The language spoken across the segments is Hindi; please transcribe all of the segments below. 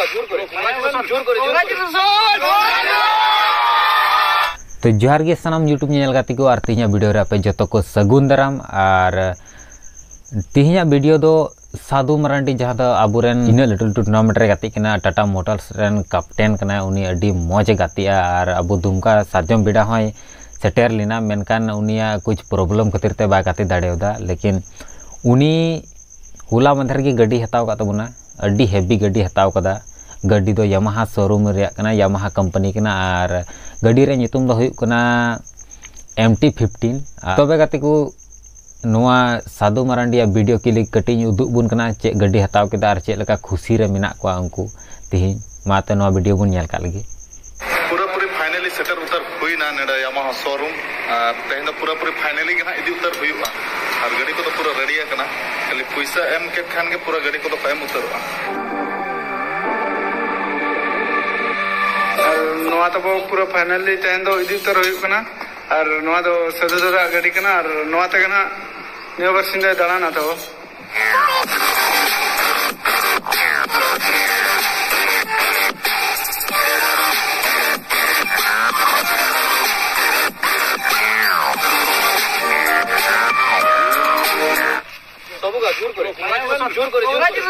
तो जोहार गे सानाम यूट्यूब नेल गाती को और तीहिया वीडियो रे पे जतो को सगुन दाराम और तीहिया वीडियो दो साधु मरांडी जहाँ दो आबुरेन इन लटू टूर्नामेंट रे गाती कना टाटा मोटर्स रेन कैप्टन कना उनी अडी मौज गातिया और अबु दुमका साजम बिडा होय सेटेर लेना मेनकान उनिया कुछ प्रॉब्लम खातिर ते बा गाती दाड़ेवदा लेकिन उनी हुला मंदर की गड्डी हताव का तबुना अडी हेवी गड्डी हताव कदा गड्डी दो यामाहा शोरूम रे कना यामाहा कंपनी कना और गड्डी रे नितुम दो हुई कना MT-15 तबे गाती को नोआ साधु मरांडिया वीडियो क्लिप कटिंग उदुग बुन कना चे गड्डी हताव केदा और चे लका खुशी रे मिना को उनको तिहि माते नोआ वीडियो बुन नेल का लगी पूरा पूरी फाइनली सेटर उतर हुई ना नेडा यामाहा शोरूम तेन दो पूरा पूरी फाइनली के ना इदी उतर हुईवा और गाड़ी को तो पूरा रेडी कना खाली पैसा एम के खान के पूरा गाड़ी को तो एम उतरवा नोआ तो पूरा फाइनली तेन दो इदी उतर हुई कना और नोआ दो सदु दादा गाड़ी कना और नोआ ते कना नियो बरसिन दे दालाना तो सबका जोर करे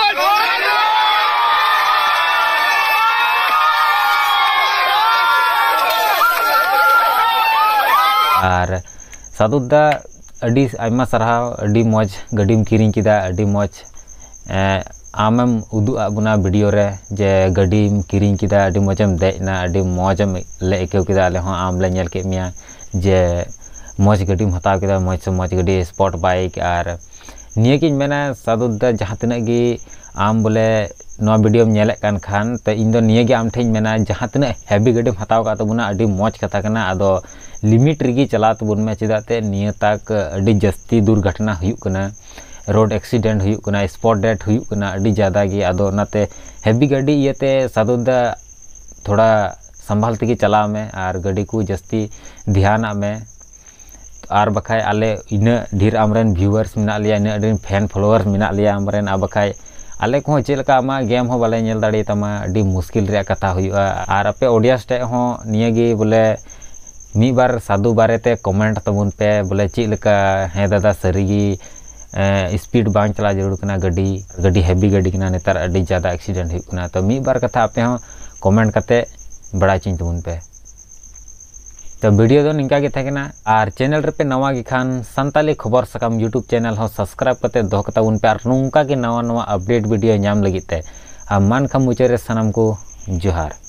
और साधुदा अडी आयमा सरहाव अडी मौज गड्डीम किरिंग किदा अडी मौज आमेम उदु आबुना वीडियो रे जे गड्डीम किरिंग किदा अडी मौजम देना अडी मौजम ले एकेव किदा ले हो आम ले नेल के मिया जे मौज गड्डीम हताव किदा मौज से मौज गड्डी स्पोर्ट बाइक और निया की मेना साधुदा जहाँ तिना गी आम बोले नोआ वीडियो नेले कान खान तो इन दो निया गी आम ठेन मेना जहाँ तिना हेवी गड्डीम हताव का तबुना अडी मौज कथा कना आदो लिमिट रेगी चला तबुन में चेदाते निया तक अडी जस्ती दुर्घटना हुयुक कना रोड एक्सीडेंट हुयुक कना स्पॉट डेथ हुयुक कना अडी ज़्यादा गी आदो नाते हेवी गड्डी इयते साधुदा थोड़ा संभाल तेगी चला में और गड्डी को जस्ती ध्यान में और बखाय आले इन ढेर आमरेन व्यूअर्स मिना लिया इन अडी फैन फॉलोअर्स मिना लिया आमरेन आ बखाय आले को चेलका आमा गेम हो बाले नेल दाड़ी तमा अडी मुश्किल रे कथा हुयुआ और आपे ऑडियंस टे हो निया गी बोले मी बार साधु बारेते कमेंट तबुन पे बोले चेलका हे दादा सरीगी स्पीड बांग चला जरूर कना गड्डी हेवी गड्डी कना नेतार अडी ज़्यादा एक्सीडेंट हुयुक कना तो मी बार कथा आपे हो कमेंट कते बड़ा चिन तबुन पे तो वीडियो दो निंका गे थाकेना और चैनल रे पे नवा गे खान संताली खबर सकाम यूट्यूब चैनल हो सब्सक्राइब करते दोह कता उन पे और नोंका के नवा नवा अपडेट वीडियो नाम लगी ते मान खा मुचे रे सनम को जोहार।